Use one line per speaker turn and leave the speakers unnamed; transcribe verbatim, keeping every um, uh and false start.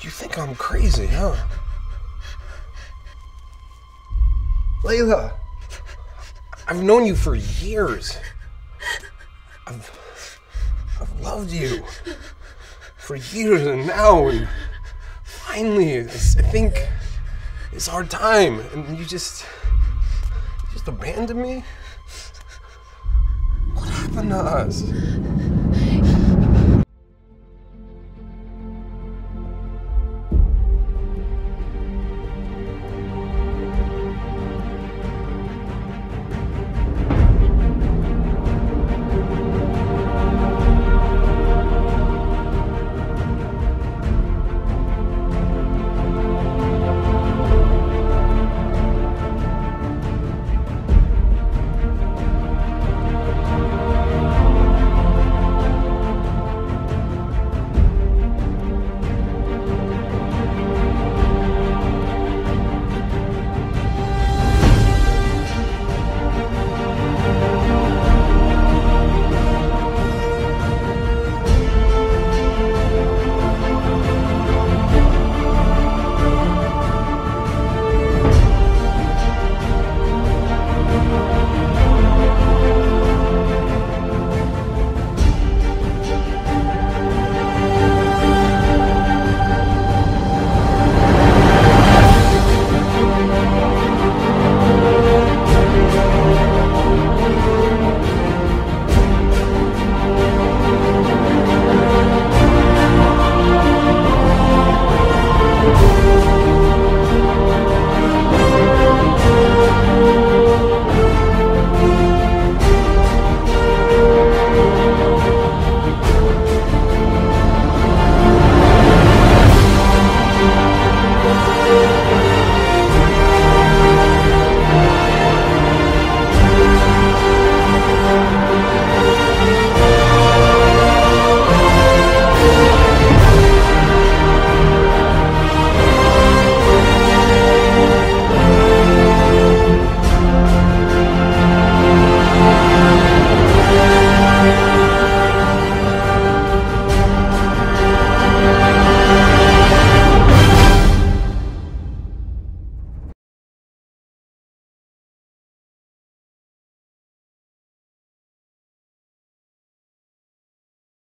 You think I'm crazy, huh? Layla, I've known you for years. I've, I've loved you for years, and now, and finally, it's, I think it's our time, and you just, you just abandoned me? What happened to us?